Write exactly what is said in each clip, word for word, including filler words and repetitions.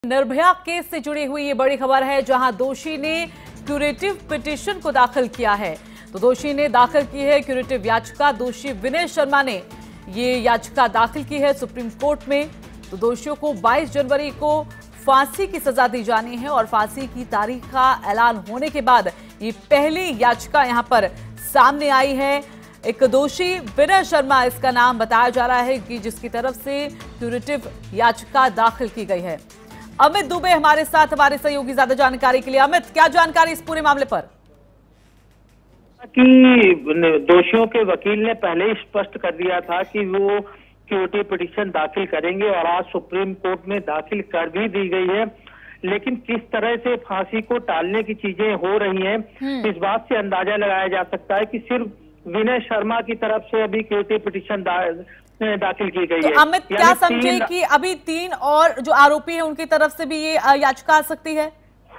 Nirbhaya case से जुड़ी हुई ये बड़ी खबर है, जहां दोषी ने क्यूरेटिव पिटीशन को दाखिल किया है। तो दोषी ने दाखिल की है क्यूरेटिव याचिका। दोषी विनय शर्मा ने ये याचिका दाखिल की है सुप्रीम कोर्ट में। तो दोषियों को बाईस जनवरी को फांसी की सजा दी जानी है और फांसी की तारीख का ऐलान होने के बाद ये पहली याचिका यहां पर सामने आई है। एक दोषी विनय शर्मा इसका नाम बताया जा रहा है कि जिसकी तरफ से क्यूरेटिव याचिका दाखिल की गई है। अमित दुबे हमारे साथ, हमारे सहयोगी, ज्यादा जानकारी के लिए। अमित, क्या जानकारी इस पूरे मामले पर? कि दोषियों के वकील ने पहले ही स्पष्ट कर दिया था कि वो क्यूरेटिव पिटीशन दाखिल करेंगे और आज सुप्रीम कोर्ट में दाखिल कर भी दी गई है। लेकिन किस तरह से फांसी को टालने की चीजें हो रही हैं, इस बात से अंदाजा लगाया जा सकता है कि सिर्फ विनय शर्मा की तरफ से अभी क्यूरेटिव पिटीशन दा, दाखिल की गई तो है। अमित, क्या समझे कि अभी तीन और जो आरोपी हैं उनकी तरफ से भी ये याचिका आ सकती है?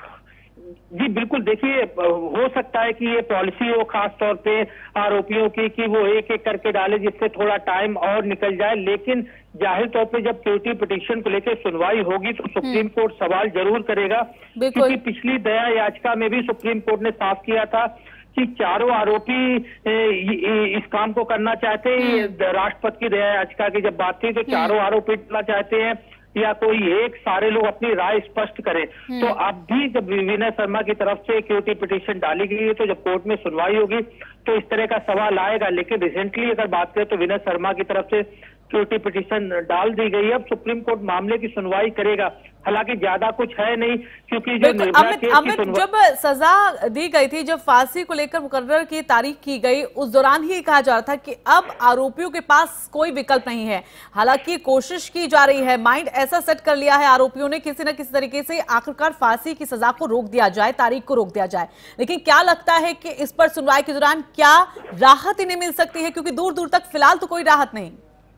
जी बिल्कुल, देखिए हो सकता है कि ये पॉलिसी हो खास तौर पे आरोपियों की कि वो एक एक करके डाले जिससे थोड़ा टाइम और निकल जाए। लेकिन जाहिर तौर पे जब क्यूरेटिव पिटीशन को लेकर सुनवाई होगी तो सुप्रीम कोर्ट सवाल जरूर करेगा, क्योंकि पिछली दया याचिका में भी सुप्रीम कोर्ट ने साफ किया था कि चारों आरोपी इस काम को करना चाहते हैं। राष्ट्रपति की दया याचिका की जब बात थी तो चारों आरोपी करना चाहते हैं या कोई एक, सारे लोग अपनी राय स्पष्ट करें। तो अब भी जब विनय शर्मा की तरफ से क्यूरेटिव पिटीशन डाली गई है तो जब कोर्ट में सुनवाई होगी तो इस तरह का सवाल आएगा। लेकिन रिसेंटली अगर बात करें तो विनय शर्मा की तरफ से क्यूरेटिव पिटीशन डाल दी गई है। अब सुप्रीम कोर्ट मामले की सुनवाई करेगा। हालांकि ज्यादा कुछ है नहीं, क्योंकि जो निर्भया केस की सुनवाई, जब सजा दी गई थी, जब फांसी को लेकर मुकर्रर की तारीख की गई, उस दौरान ही कहा जा रहा था कि अब आरोपियों के पास कोई विकल्प नहीं है। हालांकि कोशिश की जा रही है, माइंड ऐसा सेट कर लिया है आरोपियों ने किसी न किसी तरीके से आखिरकार फांसी की सजा को रोक दिया जाए, तारीख को रोक दिया जाए। लेकिन क्या लगता है कि इस पर सुनवाई के दौरान क्या राहत इन्हें मिल सकती है, क्योंकि दूर दूर तक फिलहाल तो कोई राहत नहीं।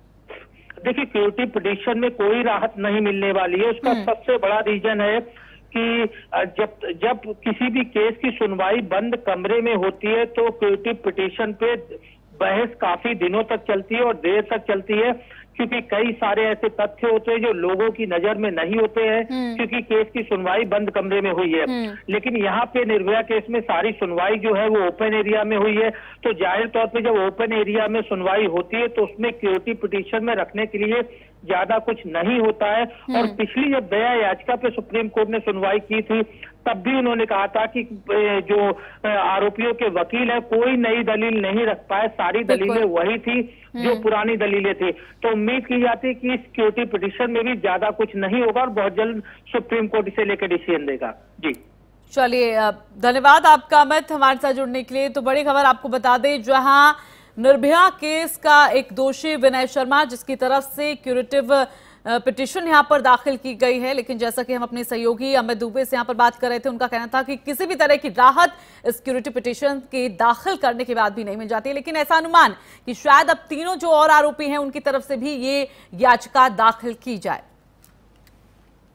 देखिए, क्यूरेटिव पिटीशन में कोई राहत नहीं मिलने वाली है। उसका सबसे बड़ा रीजन है कि जब जब किसी भी केस की सुनवाई बंद कमरे में होती है तो क्यूरेटिव पिटीशन पे बहस काफी दिनों तक चलती है और देर तक चलती है, क्योंकि कई सारे ऐसे तथ्य होते हैं जो लोगों की नजर में नहीं होते हैं, क्योंकि केस की सुनवाई बंद कमरे में हुई है। लेकिन यहाँ पे निर्भया केस में सारी सुनवाई जो है वो ओपन एरिया में हुई है। तो जाहिर तौर पे जब ओपन एरिया में सुनवाई होती है तो उसमें क्यूरेटिव पिटीशन में रखने के लिए ज्यादा कुछ नहीं होता है। और पिछली जब दया याचिका पे सुप्रीम कोर्ट ने सुनवाई की थी तब भी उन्होंने कहा था कि जो आरोपियों के वकील है कोई नई दलील नहीं रख पाए, सारी दलीलें वही थी जो पुरानी दलीलें थी। तो उम्मीद की जाती है कि इस क्यूरेटिव पिटीशन में भी ज्यादा कुछ नहीं होगा और बहुत जल्द सुप्रीम कोर्ट इसे लेकर डिसीजन देगा। जी चलिए, धन्यवाद आपका अमित हमारे साथ जुड़ने के लिए। तो बड़ी खबर आपको बता दें, जहां निर्भया केस का एक दोषी विनय शर्मा, जिसकी तरफ से क्यूरेटिव पिटीशन यहां पर दाखिल की गई है, लेकिन जैसा कि हम अपने सहयोगी अमित दुबे से यहां पर बात कर रहे थे, उनका कहना था कि किसी भी तरह की राहत इस क्यूरेटिव पिटीशन के दाखिल करने के बाद भी नहीं मिल जाती। लेकिन ऐसा अनुमान कि शायद अब तीनों जो और आरोपी हैं उनकी तरफ से भी ये याचिका दाखिल की जाए।